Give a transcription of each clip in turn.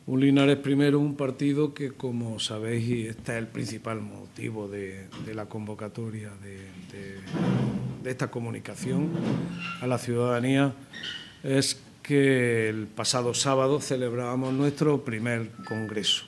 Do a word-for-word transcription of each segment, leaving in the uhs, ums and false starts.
Un Linares Primero, un partido que, como sabéis, y este es el principal motivo de, de la convocatoria de, de, de esta comunicación a la ciudadanía, es que el pasado sábado celebrábamos nuestro primer congreso.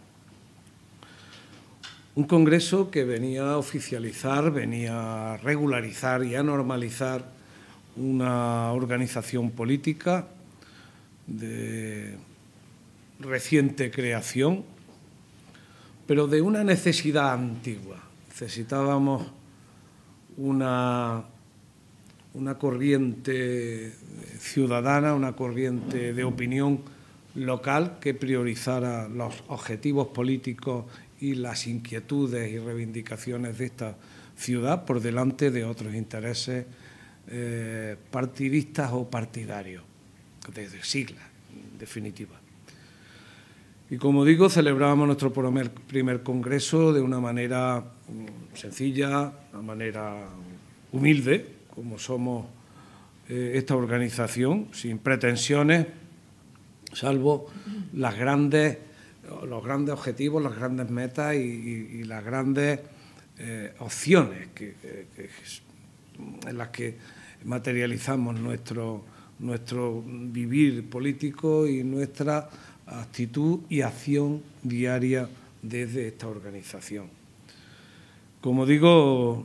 Un congreso que venía a oficializar, venía a regularizar y a normalizar una organización política de reciente creación, pero de una necesidad antigua. Necesitábamos una, una corriente ciudadana, una corriente de opinión local que priorizara los objetivos políticos y las inquietudes y reivindicaciones de esta ciudad por delante de otros intereses eh, partidistas o partidarios, de siglas, en definitiva. Y como digo, celebrábamos nuestro primer, primer congreso de una manera sencilla, de una manera humilde, como somos eh, esta organización, sin pretensiones, salvo las grandes, los grandes objetivos, las grandes metas y, y, y las grandes eh, opciones que, que, que, en las que materializamos nuestro, nuestro vivir político y nuestra actitud y acción diaria desde esta organización. Como digo,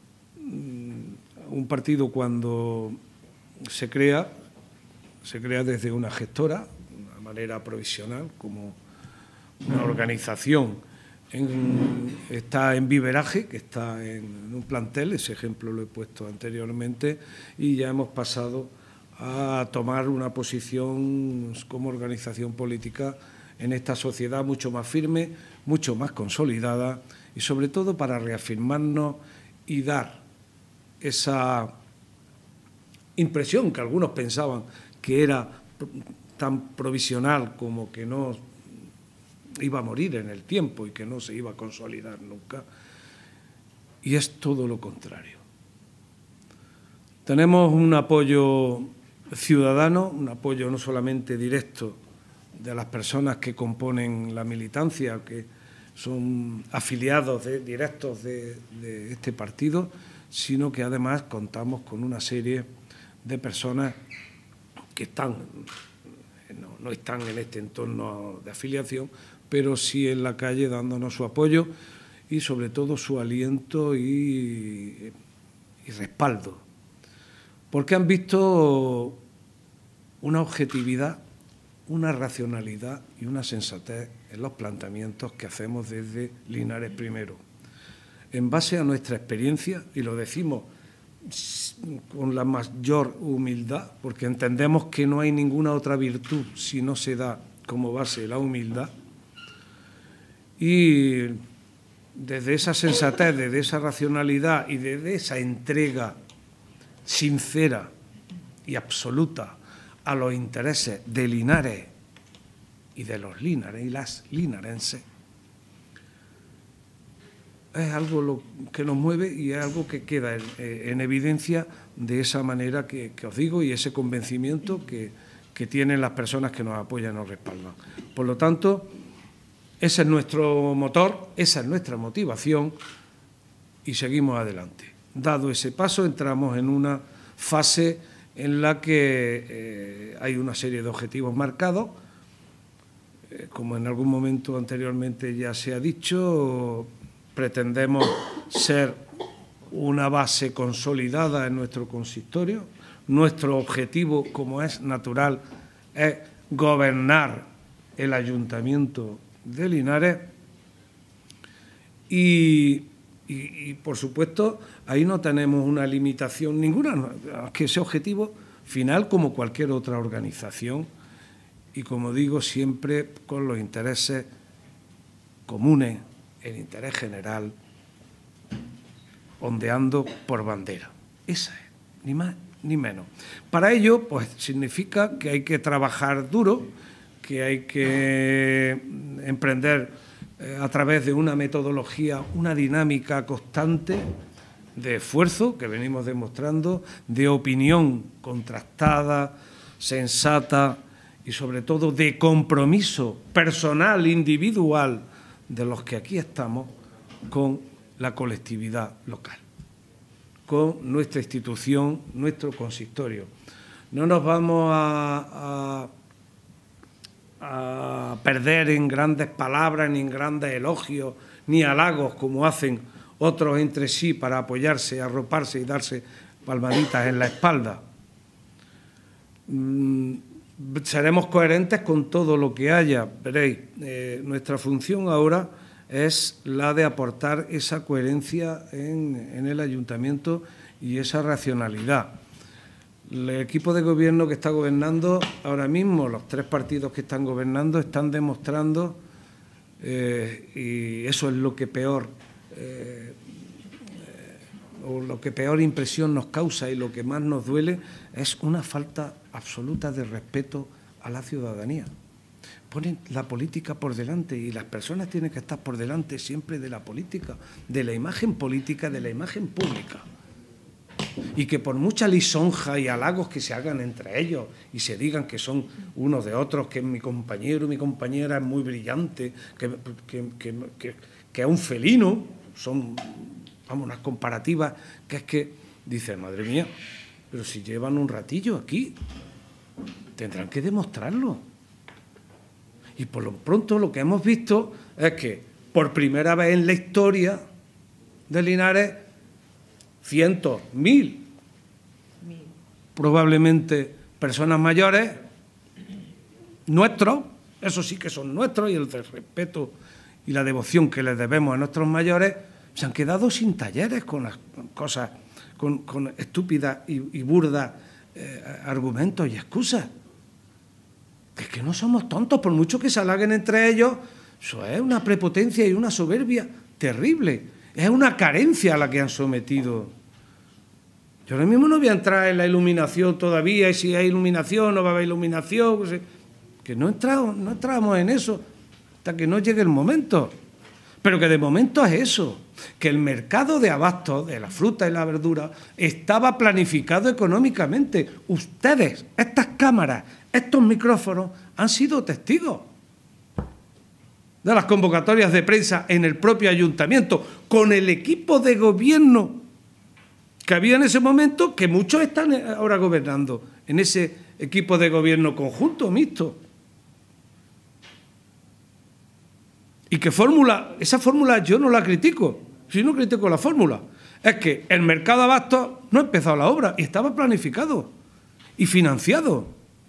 un partido cuando se crea, se crea desde una gestora, de una manera provisional, como una organización en, está en viveraje, que está en, en un plantel, ese ejemplo lo he puesto anteriormente, y ya hemos pasado a tomar una posición como organización política en esta sociedad mucho más firme, mucho más consolidada y sobre todo para reafirmarnos y dar esa impresión que algunos pensaban que era tan provisional como que no iba a morir en el tiempo y que no se iba a consolidar nunca, y es todo lo contrario. Tenemos un apoyo ciudadano, un apoyo no solamente directo de las personas que componen la militancia, que son afiliados de, directos de, de este partido, sino que además contamos con una serie de personas que están, no, no están en este entorno de afiliación, pero sí en la calle dándonos su apoyo y sobre todo su aliento y, y respaldo. Porque han visto una objetividad, una racionalidad y una sensatez en los planteamientos que hacemos desde Linares Primero. En base a nuestra experiencia, y lo decimos con la mayor humildad, porque entendemos que no hay ninguna otra virtud si no se da como base la humildad, y desde esa sensatez, desde esa racionalidad y desde esa entrega sincera y absoluta a los intereses de Linares y de los Linares y las linarenses, es algo lo que nos mueve y es algo que queda en, en evidencia de esa manera que, que os digo y ese convencimiento que, que tienen las personas que nos apoyan y nos respaldan. Por lo tanto, ese es nuestro motor, esa es nuestra motivación y seguimos adelante. Dado ese paso, entramos en una fase en la que eh, hay una serie de objetivos marcados. Eh, como en algún momento anteriormente ya se ha dicho, pretendemos ser una base consolidada en nuestro consistorio. Nuestro objetivo, como es natural, es gobernar el Ayuntamiento de Linares y, y, y, por supuesto, ahí no tenemos una limitación ninguna, que ese objetivo final como cualquier otra organización y, como digo, siempre con los intereses comunes, el interés general, ondeando por bandera. Esa es, ni más ni menos. Para ello, pues significa que hay que trabajar duro, que hay que emprender eh, a través de una metodología, una dinámica constante de esfuerzo que venimos demostrando, de opinión contrastada, sensata y sobre todo de compromiso personal, individual, de los que aquí estamos con la colectividad local, con nuestra institución, nuestro consistorio. No nos vamos a, a, a perder en grandes palabras, ni en grandes elogios, ni halagos, como hacen otros entre sí para apoyarse, arroparse y darse palmaditas en la espalda. Mm, seremos coherentes con todo lo que haya. Veréis, eh, nuestra función ahora es la de aportar esa coherencia en, en el ayuntamiento y esa racionalidad. El equipo de gobierno que está gobernando ahora mismo, los tres partidos que están gobernando, están demostrando, eh, y eso es lo que peor, eh, eh, o lo que peor impresión nos causa y lo que más nos duele, es una falta absoluta de respeto a la ciudadanía. Ponen la política por delante y las personas tienen que estar por delante siempre de la política, de la imagen política, de la imagen pública. Y que por mucha lisonja y halagos que se hagan entre ellos y se digan que son unos de otros, que mi compañero, mi compañera es muy brillante, que, que, que, que, que es un felino, son, vamos, unas comparativas que es que, dice, madre mía, pero si llevan un ratillo aquí, tendrán que demostrarlo. Y por lo pronto lo que hemos visto es que por primera vez en la historia de Linares, cientos, mil, probablemente personas mayores, nuestros, eso sí que son nuestros, y el respeto y la devoción que les debemos a nuestros mayores, se han quedado sin talleres con las cosas, con, con estúpidas y, y burdas eh, argumentos y excusas. Que es que no somos tontos, por mucho que se halaguen entre ellos, eso es una prepotencia y una soberbia terrible. Es una carencia a la que han sometido. Yo ahora mismo no voy a entrar en la iluminación todavía, y si hay iluminación, no va a haber iluminación, pues, que no entramos, no entramos en eso hasta que no llegue el momento. Pero que de momento es eso, que el mercado de abastos de la fruta y la verdura estaba planificado económicamente. Ustedes, estas cámaras, estos micrófonos, han sido testigos de las convocatorias de prensa en el propio ayuntamiento, con el equipo de gobierno que había en ese momento, que muchos están ahora gobernando en ese equipo de gobierno conjunto, mixto. Y que fórmula, esa fórmula yo no la critico, si no critico la fórmula, es que el mercado de abastos no ha empezado la obra y estaba planificado y financiado.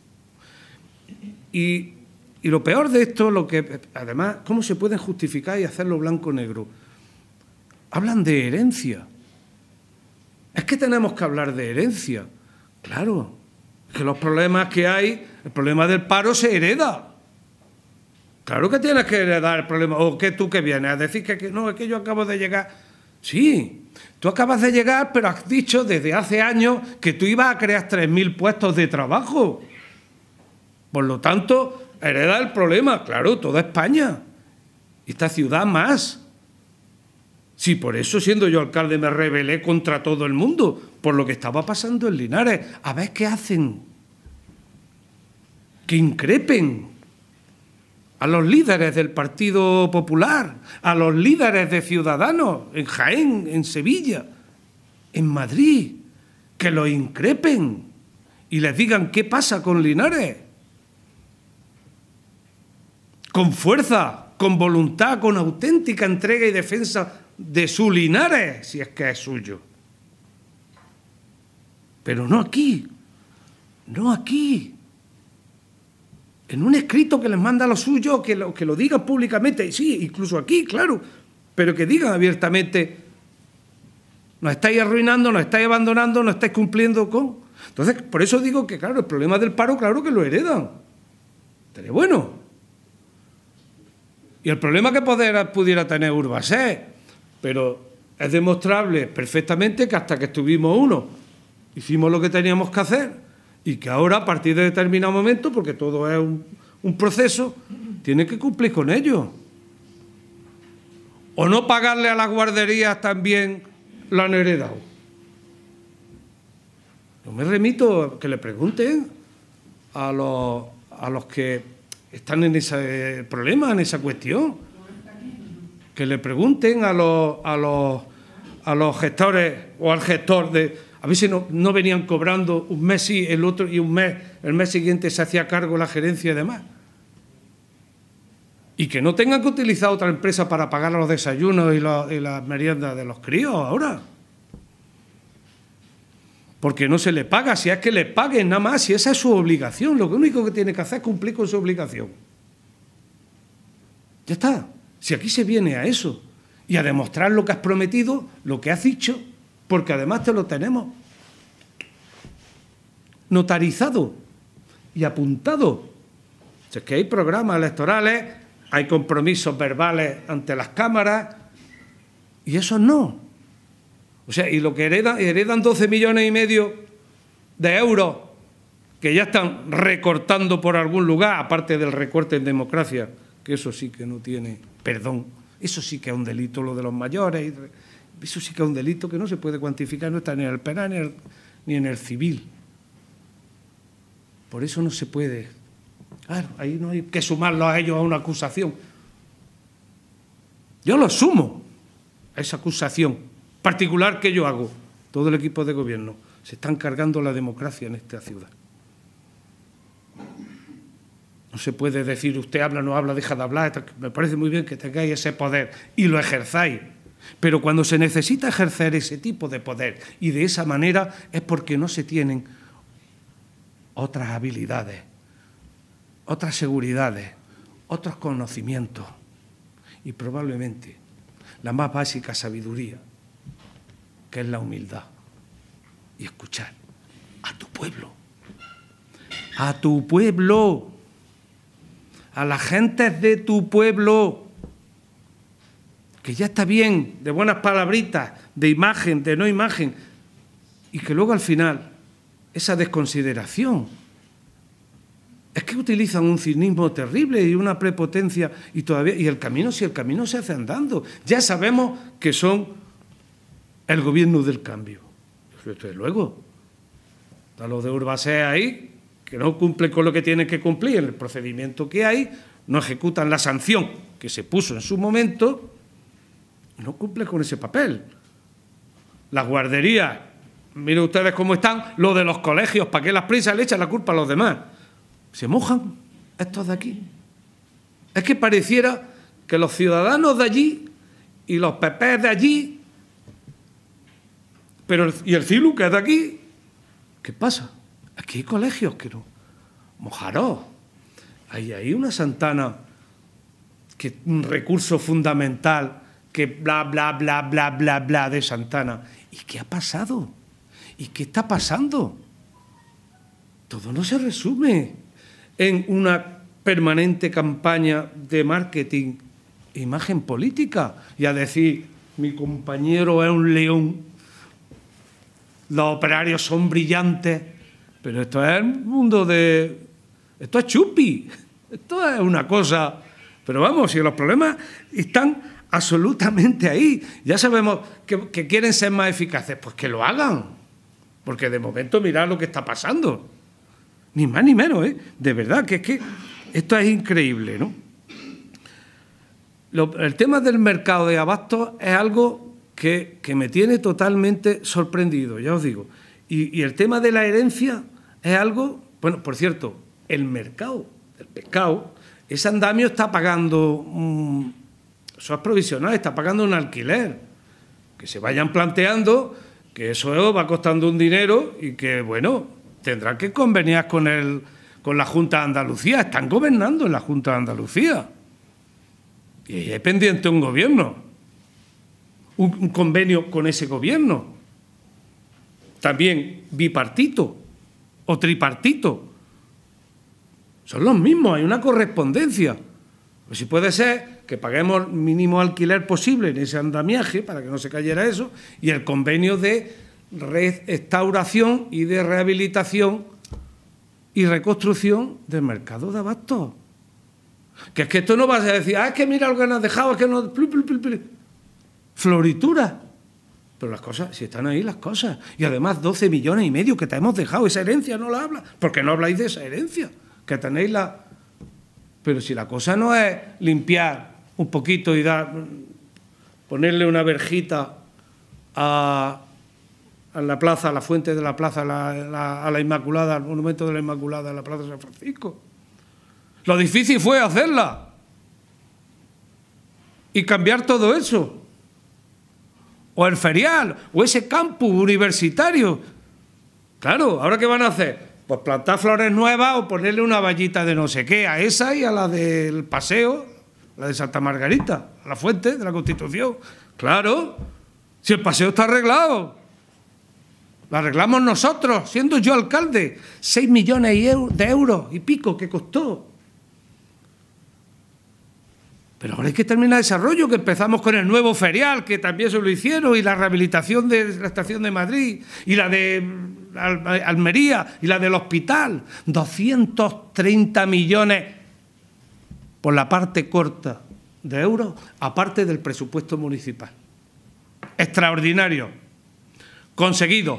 Y, y lo peor de esto, lo que además, ¿cómo se pueden justificar y hacerlo blanco-negro? Hablan de herencia. Es que tenemos que hablar de herencia. Claro, que los problemas que hay, el problema del paro se hereda. Claro que tienes que heredar el problema. ¿O qué tú que vienes a decir que, que no, es que yo acabo de llegar? Sí, tú acabas de llegar, pero has dicho desde hace años que tú ibas a crear tres mil puestos de trabajo. Por lo tanto, hereda el problema. Claro, toda España. Esta ciudad más. Sí, por eso, siendo yo alcalde, me rebelé contra todo el mundo, por lo que estaba pasando en Linares. A ver qué hacen. Que increpen a los líderes del Partido Popular, a los líderes de Ciudadanos, en Jaén, en Sevilla, en Madrid, que los increpen y les digan qué pasa con Linares. Con fuerza, con voluntad, con auténtica entrega y defensa de su Linares, si es que es suyo. Pero no aquí, no aquí. En un escrito que les manda a los suyos, que lo, que lo digan públicamente, y sí, incluso aquí, claro, pero que digan abiertamente, nos estáis arruinando, nos estáis abandonando, nos estáis cumpliendo con... Entonces, por eso digo que, claro, el problema del paro, claro que lo heredan. Pero bueno. Y el problema que pudiera, pudiera tener Urbaser, pero es demostrable perfectamente que hasta que estuvimos uno, hicimos lo que teníamos que hacer, y que ahora, a partir de determinado momento, porque todo es un, un proceso, tiene que cumplir con ello. O no pagarle a las guarderías también lo han heredado. Yo me remito a que le pregunten a los, a los que están en ese problema, en esa cuestión. Que le pregunten a los, a los, a los gestores o al gestor de a ver si no, no venían cobrando un mes sí, el otro y un mes, el mes siguiente se hacía cargo la gerencia y demás. Y que no tengan que utilizar otra empresa para pagar los desayunos y, los, y las meriendas de los críos ahora. Porque no se le paga, si es que le paguen nada más, si esa es su obligación, lo único que tiene que hacer es cumplir con su obligación. Ya está. Si aquí se viene a eso y a demostrar lo que has prometido, lo que has dicho, porque además te lo tenemos notarizado y apuntado. Si es que hay programas electorales, hay compromisos verbales ante las cámaras y eso no. O sea, y lo que heredan, heredan doce millones y medio de euros que ya están recortando por algún lugar, aparte del recorte en democracia, que eso sí que no tiene perdón. Eso sí que es un delito, lo de los mayores. Eso sí que es un delito que no se puede cuantificar, no está ni en el penal ni en el, ni en el civil. Por eso no se puede. Claro, ahí no hay que sumarlo a ellos a una acusación. Yo lo sumo a esa acusación particular que yo hago. Todo el equipo de gobierno. Se están cargando la democracia en esta ciudad. No se puede decir usted habla, no habla, deja de hablar. Me parece muy bien que tengáis ese poder y lo ejerzáis. Pero cuando se necesita ejercer ese tipo de poder y de esa manera es porque no se tienen otras habilidades, otras seguridades, otros conocimientos y probablemente la más básica sabiduría, que es la humildad y escuchar a tu pueblo, a tu pueblo, a la gente de tu pueblo, que ya está bien de buenas palabritas, de imagen, de no imagen, y que luego al final esa desconsideración es que utilizan un cinismo terrible y una prepotencia y todavía y el camino si el camino se hace andando. Ya sabemos que son el gobierno del cambio. Desde luego, está lo de Urbasea ahí, que no cumplen con lo que tienen que cumplir en el procedimiento que hay, no ejecutan la sanción que se puso en su momento, no cumple con ese papel. Las guarderías, miren ustedes cómo están, lo de los colegios, ¿para qué las prisas le echan la culpa a los demás? Se mojan estos de aquí. Es que pareciera que los ciudadanos de allí y los pepés de allí, pero y el CILU que es de aquí, ¿qué pasa? Aquí hay colegios que no. Mojaros. Hay ahí una Santana, que un recurso fundamental, que bla, bla, bla, bla, bla, bla de Santana. ¿Y qué ha pasado? ¿Y qué está pasando? Todo no se resume en una permanente campaña de marketing e imagen política y a decir, mi compañero es un león, los operarios son brillantes, pero esto es el mundo de... Esto es chupi, esto es una cosa... Pero vamos, si los problemas están absolutamente ahí, ya sabemos que, que quieren ser más eficaces, pues que lo hagan, porque de momento mirad lo que está pasando. Ni más ni menos, ¿eh? De verdad, que es que esto es increíble, ¿no? Lo, el tema del mercado de abastos es algo que, que me tiene totalmente sorprendido, ya os digo. Y, y el tema de la herencia es algo... Bueno, por cierto, el mercado del pescado, ese andamio está pagando... Um, eso es provisional, está pagando un alquiler. Que se vayan planteando que eso va costando un dinero y que, bueno... tendrán que conveniar con, el, con la Junta de Andalucía. Están gobernando en la Junta de Andalucía. Y ahí es pendiente un gobierno. Un, un convenio con ese gobierno. También bipartito o tripartito. Son los mismos, hay una correspondencia. Pues si puede ser que paguemos el mínimo alquiler posible en ese andamiaje para que no se cayera eso y el convenio de restauración y de rehabilitación y reconstrucción del mercado de abastos. Que es que esto no vas a decir, ah, es que mira lo que nos has dejado, es que no... Floritura. Pero las cosas, si están ahí las cosas. Y además doce millones y medio que te hemos dejado, esa herencia no la habla. ¿Por qué no habláis de esa herencia? que tenéis la... Pero si la cosa no es limpiar un poquito y dar, ponerle una verjita a, a la plaza, a la fuente de la plaza, a la, la, a la Inmaculada, al monumento de la Inmaculada, a la plaza de San Francisco. Lo difícil fue hacerla y cambiar todo eso. O el ferial, o ese campus universitario. Claro, ¿ahora qué van a hacer? Pues plantar flores nuevas o ponerle una vallita de no sé qué a esa y a la del paseo, la de Santa Margarita, a la fuente de la Constitución. Claro, si el paseo está arreglado. Lo arreglamos nosotros, siendo yo alcalde. Seis millones de euros y pico que costó. Pero ahora hay que terminar el desarrollo, que empezamos con el nuevo ferial, que también se lo hicieron, y la rehabilitación de la estación de Madrid, y la de Almería, y la del hospital. doscientos treinta millones por la parte corta de euros, aparte del presupuesto municipal. Extraordinario. Conseguido.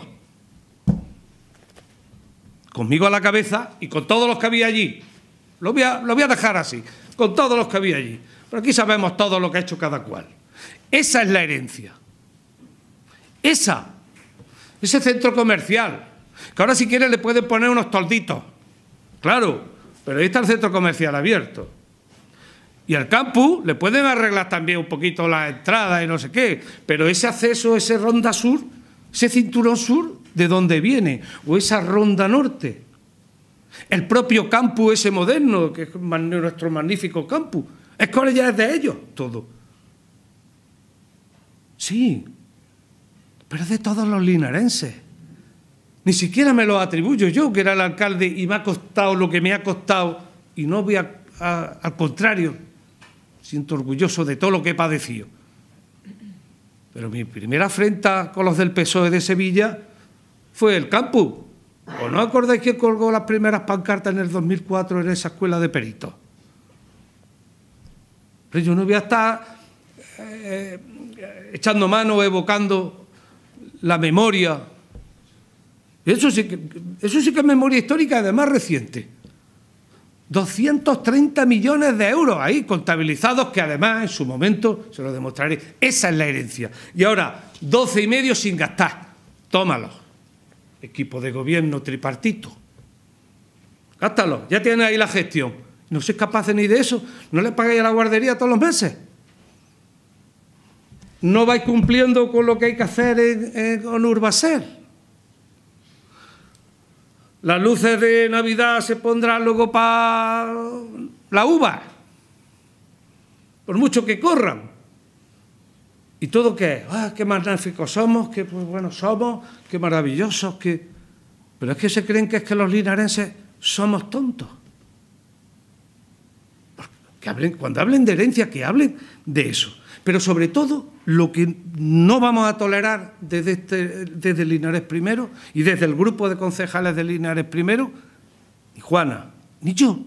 Conmigo a la cabeza y con todos los que había allí. Lo voy a, lo voy a dejar así, con todos los que había allí. Pero aquí sabemos todo lo que ha hecho cada cual. Esa es la herencia. Esa. Ese centro comercial. Que ahora si quiere le pueden poner unos tolditos. Claro, pero ahí está el centro comercial abierto. Y al campus le pueden arreglar también un poquito la entrada y no sé qué. Pero ese acceso, ese ronda sur, ese cinturón sur, ¿de dónde viene? O esa ronda norte. El propio campus ese moderno, que es nuestro magnífico campus. Es que ahora ya es de ellos todo. Sí, pero es de todos los linarenses. Ni siquiera me lo atribuyo yo, que era el alcalde, y me ha costado lo que me ha costado, y no voy a, a, al contrario, siento orgulloso de todo lo que he padecido. Pero mi primera afrenta con los del P S O E de Sevilla fue el campus. ¿O no acordáis que colgó las primeras pancartas en el dos mil cuatro en esa escuela de peritos? Pero yo no voy a estar eh, echando mano, evocando la memoria. Eso sí, que, eso sí que es memoria histórica, además reciente. doscientos treinta millones de euros ahí, contabilizados, que además en su momento, se lo demostraré, esa es la herencia. Y ahora, doce y medio sin gastar. Tómalo. Equipo de gobierno tripartito. Gástalo, ya tienes ahí la gestión. No sois capaces ni de eso. No le pagáis a la guardería todos los meses. No vais cumpliendo con lo que hay que hacer en, en, con Urbaser. Las luces de Navidad se pondrán luego para la uva. Por mucho que corran. ¿Y todo qué es? ¡Ah, qué magníficos somos! ¡Qué pues, buenos somos! ¡Qué maravillosos! Qué... Pero es que se creen que es que los linarenses somos tontos. Que hablen, cuando hablen de herencia, que hablen de eso. Pero sobre todo, lo que no vamos a tolerar desde, este, desde Linares Primero y desde el grupo de concejales de Linares Primero, ni Juana, ni yo,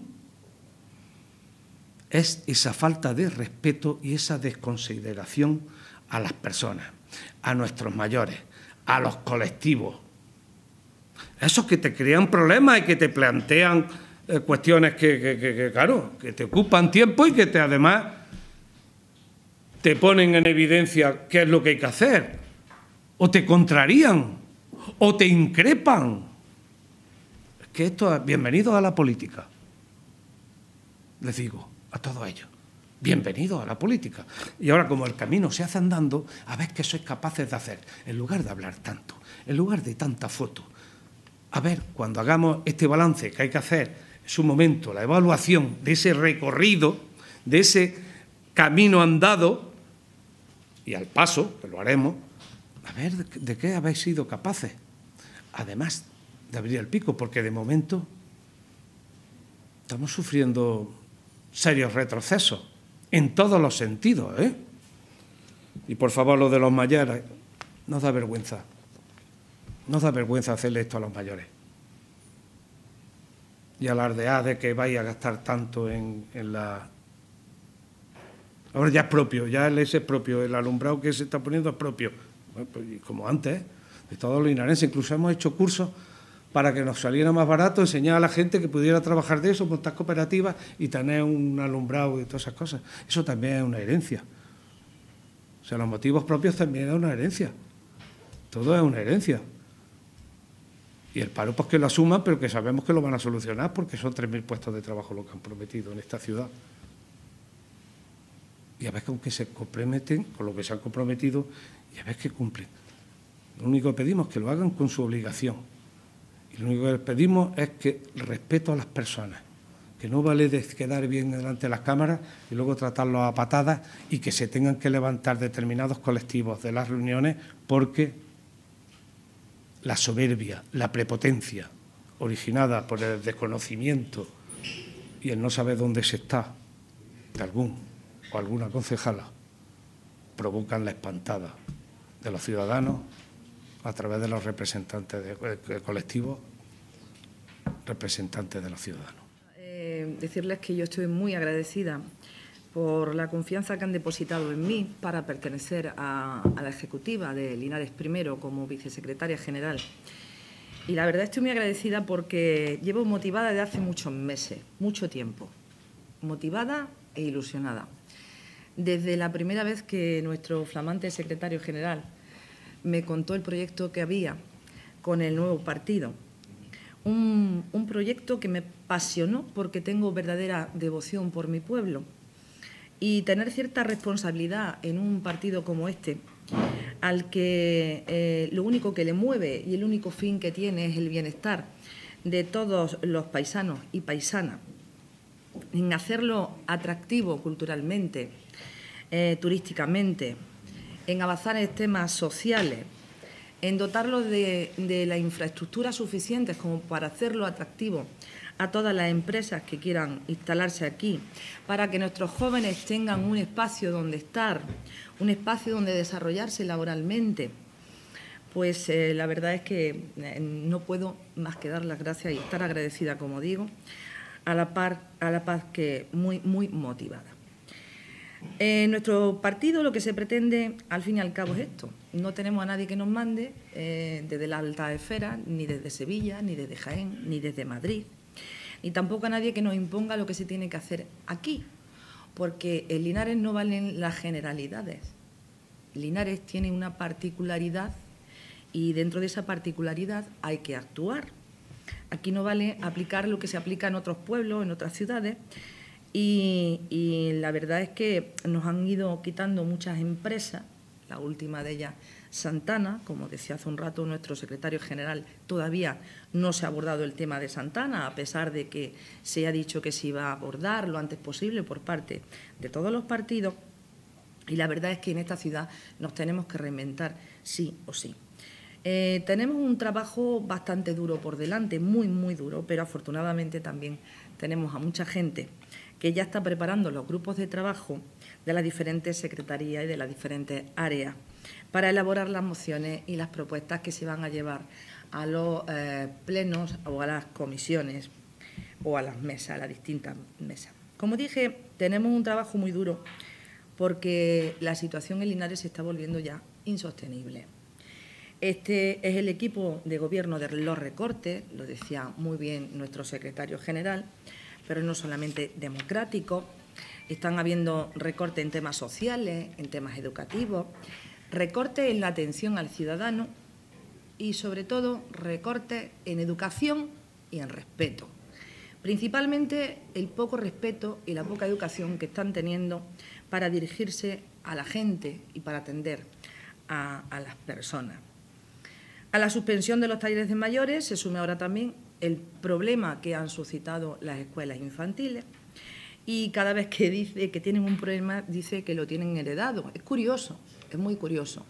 es esa falta de respeto y esa desconsideración a las personas, a nuestros mayores, a los colectivos. Esos que te crean problemas y que te plantean eh, cuestiones que, que, que, que, claro, que te ocupan tiempo y que te, además te ponen en evidencia qué es lo que hay que hacer. O te contrarían, o te increpan. Es que esto es bienvenido a la política. Les digo a todos ellos. Bienvenidos a la política. Y ahora, como el camino se hace andando, a ver qué sois capaces de hacer. En lugar de hablar tanto, en lugar de tanta foto, a ver, cuando hagamos este balance que hay que hacer, en su momento, la evaluación de ese recorrido, de ese camino andado, y al paso, que lo haremos, a ver de, de qué habéis sido capaces. Además de abrir el pico, porque de momento estamos sufriendo serios retrocesos. En todos los sentidos, ¿eh? Y por favor, lo de los mayores, nos da vergüenza. Nos da vergüenza hacerle esto a los mayores. Y alardear de que vais a gastar tanto en, en la... Ahora ya es propio, ya el ese es propio, el alumbrado que se está poniendo es propio. Bueno, pues, como antes, ¿eh? De todos los linarenses, incluso hemos hecho cursos para que nos saliera más barato, enseñar a la gente que pudiera trabajar de eso, montar cooperativas y tener un alumbrado y todas esas cosas. Eso también es una herencia. O sea, los motivos propios también es una herencia. Todo es una herencia. Y el paro, pues que lo asuman, pero que sabemos que lo van a solucionar porque son tres mil puestos de trabajo lo que han prometido en esta ciudad. Y a ver con qué se comprometen, con lo que se han comprometido, y a ver qué cumplen. Lo único que pedimos es que lo hagan con su obligación. Y lo único que les pedimos es que respeto a las personas, que no vale de quedar bien delante de las cámaras y luego tratarlos a patadas y que se tengan que levantar determinados colectivos de las reuniones porque la soberbia, la prepotencia originada por el desconocimiento y el no saber dónde se está de algún o alguna concejala provocan la espantada de los ciudadanos a través de los representantes de, de colectivos, representantes de los ciudadanos. Eh, decirles que yo estoy muy agradecida por la confianza que han depositado en mí para pertenecer a, a la ejecutiva de Linares Primero como vicesecretaria general. Y la verdad estoy muy agradecida porque llevo motivada desde hace muchos meses, mucho tiempo, motivada e ilusionada. Desde la primera vez que nuestro flamante secretario general me contó el proyecto que había con el nuevo partido. Un, un proyecto que me apasionó porque tengo verdadera devoción por mi pueblo. Y tener cierta responsabilidad en un partido como este, al que eh, lo único que le mueve y el único fin que tiene es el bienestar de todos los paisanos y paisanas, en hacerlo atractivo culturalmente, eh, turísticamente, en avanzar en temas sociales, en dotarlo de, de la infraestructura suficiente como para hacerlo atractivo a todas las empresas que quieran instalarse aquí, para que nuestros jóvenes tengan un espacio donde estar, un espacio donde desarrollarse laboralmente, pues eh, la verdad es que eh, no puedo más que dar las gracias y estar agradecida, como digo, a la par, a la paz que muy, muy motivada. En nuestro partido lo que se pretende, al fin y al cabo, es esto. No tenemos a nadie que nos mande eh, desde la alta esfera, ni desde Sevilla, ni desde Jaén, ni desde Madrid, ni tampoco a nadie que nos imponga lo que se tiene que hacer aquí, porque en Linares no valen las generalidades. Linares tiene una particularidad y dentro de esa particularidad hay que actuar. Aquí no vale aplicar lo que se aplica en otros pueblos, en otras ciudades, Y, y la verdad es que nos han ido quitando muchas empresas, la última de ellas Santana, como decía hace un rato nuestro secretario general, todavía no se ha abordado el tema de Santana, a pesar de que se ha dicho que se iba a abordar lo antes posible por parte de todos los partidos, y la verdad es que en esta ciudad nos tenemos que reinventar sí o sí. Eh, tenemos un trabajo bastante duro por delante, muy, muy duro, pero afortunadamente también tenemos a mucha gente que ya está preparando los grupos de trabajo de las diferentes secretarías y de las diferentes áreas para elaborar las mociones y las propuestas que se van a llevar a los eh, plenos o a las comisiones o a las mesas, a las distintas mesas. Como dije, tenemos un trabajo muy duro porque la situación en Linares se está volviendo ya insostenible. Este es el equipo de gobierno de los recortes, lo decía muy bien nuestro secretario general, pero no solamente democrático. Están habiendo recortes en temas sociales, en temas educativos, recortes en la atención al ciudadano y, sobre todo, recortes en educación y en respeto. Principalmente el poco respeto y la poca educación que están teniendo para dirigirse a la gente y para atender a, a las personas. A la suspensión de los talleres de mayores se sume ahora también el problema que han suscitado las escuelas infantiles y cada vez que dice que tienen un problema dice que lo tienen heredado. Es curioso, es muy curioso.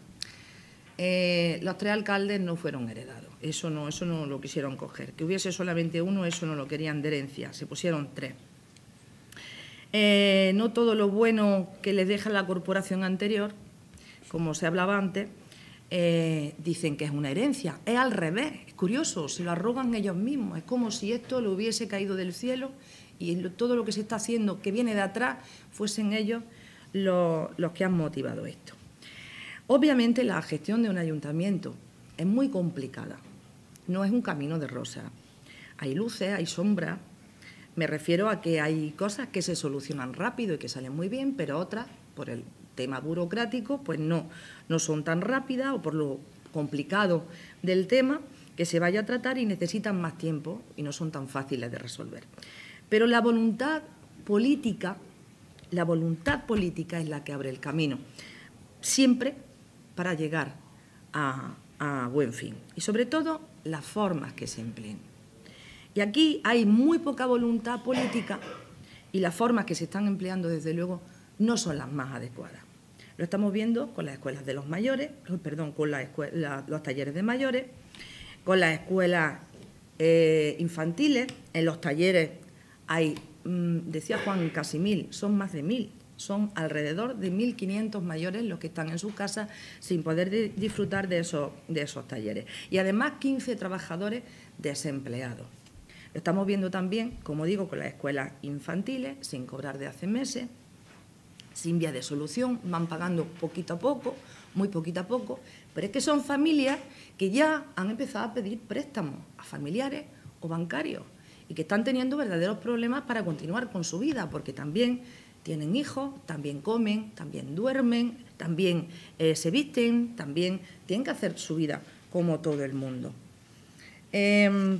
Eh, los tres alcaldes no fueron heredados, eso no, eso no lo quisieron coger. Que hubiese solamente uno, eso no lo querían de herencia, se pusieron tres. Eh, no todo lo bueno que les deja la corporación anterior, como se hablaba antes, Eh, dicen que es una herencia. Es al revés, es curioso, se lo arrogan ellos mismos. Es como si esto le hubiese caído del cielo y todo lo que se está haciendo, que viene de atrás, fuesen ellos los, los que han motivado esto. Obviamente la gestión de un ayuntamiento es muy complicada no es un camino de rosa. Hay luces, hay sombras. Me refiero a que hay cosas que se solucionan rápido y que salen muy bien, pero otras, por el tema burocrático, pues no, no son tan rápidas o por lo complicado del tema que se vaya a tratar y necesitan más tiempo y no son tan fáciles de resolver. Pero la voluntad política, la voluntad política es la que abre el camino, siempre para llegar a, a buen fin. Y sobre todo, las formas que se empleen. Y aquí hay muy poca voluntad política y las formas que se están empleando, desde luego, no son las más adecuadas. Lo estamos viendo con las escuelas de los mayores, perdón, con la escuela, los talleres de mayores, con las escuelas eh, infantiles. En los talleres hay, mmm, decía Juan, casi mil, son más de mil. Son alrededor de mil quinientos mayores los que están en sus casas sin poder de, disfrutar de esos, de esos talleres. Y además quince trabajadores desempleados. Lo estamos viendo también, como digo, con las escuelas infantiles, sin cobrar de hace meses, sin vía de solución, van pagando poquito a poco, muy poquito a poco, pero es que son familias que ya han empezado a pedir préstamos a familiares o bancarios y que están teniendo verdaderos problemas para continuar con su vida, porque también tienen hijos, también comen, también duermen, también eh, se visten, también tienen que hacer su vida como todo el mundo. Eh,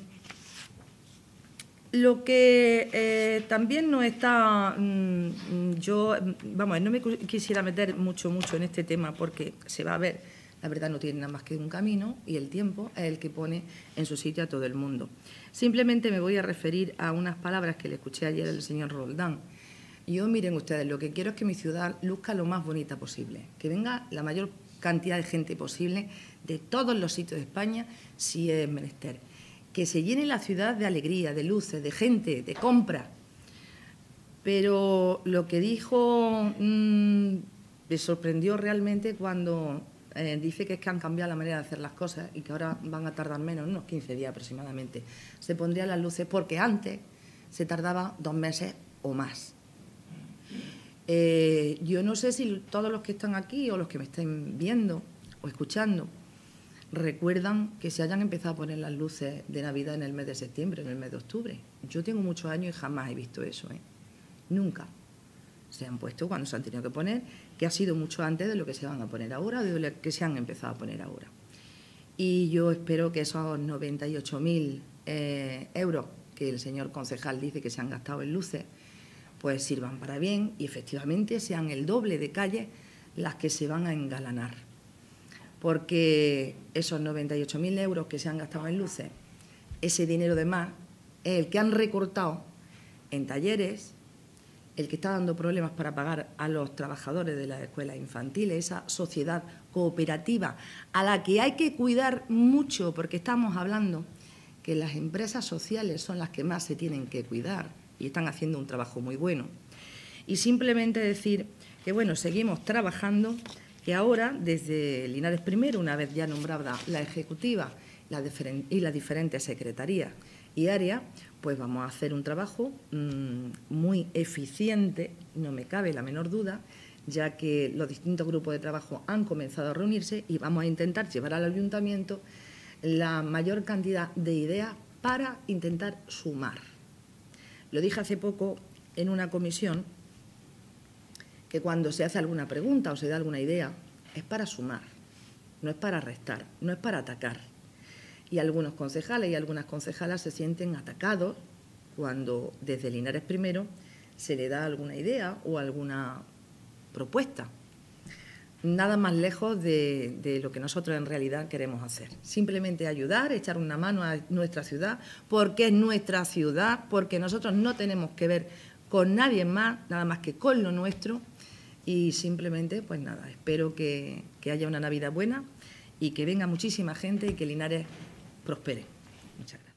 Lo que eh, también no está, mmm, yo, vamos, no me quisiera meter mucho, mucho en este tema porque se va a ver, la verdad no tiene nada más que un camino y el tiempo es el que pone en su sitio a todo el mundo. Simplemente me voy a referir a unas palabras que le escuché ayer al señor Roldán. Yo, miren ustedes, lo que quiero es que mi ciudad luzca lo más bonita posible, que venga la mayor cantidad de gente posible de todos los sitios de España, si es menester. Que se llene la ciudad de alegría, de luces, de gente, de compra. Pero lo que dijo mmm, me sorprendió realmente cuando eh, dice que es que han cambiado la manera de hacer las cosas y que ahora van a tardar menos, unos quince días aproximadamente. Se pondrían las luces porque antes se tardaba dos meses o más. Eh, yo no sé si todos los que están aquí o los que me estén viendo o escuchando recuerdan que se hayan empezado a poner las luces de Navidad en el mes de septiembre, en el mes de octubre. Yo tengo muchos años y jamás he visto eso, ¿eh? Nunca se han puesto cuando se han tenido que poner, que ha sido mucho antes de lo que se van a poner ahora, de lo que se han empezado a poner ahora. Y yo espero que esos noventa y ocho mil eh, euros que el señor concejal dice que se han gastado en luces, pues sirvan para bien y efectivamente sean el doble de calles las que se van a engalanar. Porque esos noventa y ocho mil euros que se han gastado en luces, ese dinero de más es el que han recortado en talleres, el que está dando problemas para pagar a los trabajadores de las escuelas infantiles, esa sociedad cooperativa a la que hay que cuidar mucho, porque estamos hablando que las empresas sociales son las que más se tienen que cuidar y están haciendo un trabajo muy bueno. Y simplemente decir que, bueno, seguimos trabajando, que ahora, desde Linares Primero, una vez ya nombrada la ejecutiva la y las diferentes secretarías y áreas, pues vamos a hacer un trabajo mmm, muy eficiente, no me cabe la menor duda, ya que los distintos grupos de trabajo han comenzado a reunirse y vamos a intentar llevar al ayuntamiento la mayor cantidad de ideas para intentar sumar. Lo dije hace poco en una comisión, que cuando se hace alguna pregunta o se da alguna idea, es para sumar, no es para restar, no es para atacar. Y algunos concejales y algunas concejalas se sienten atacados cuando desde Linares Primero se le da alguna idea o alguna propuesta. Nada más lejos de, de lo que nosotros en realidad queremos hacer. Simplemente ayudar, echar una mano a nuestra ciudad, porque es nuestra ciudad, porque nosotros no tenemos que ver con nadie más, nada más que con lo nuestro. Y simplemente, pues nada, espero que, que haya una Navidad buena y que venga muchísima gente y que Linares prospere. Muchas gracias.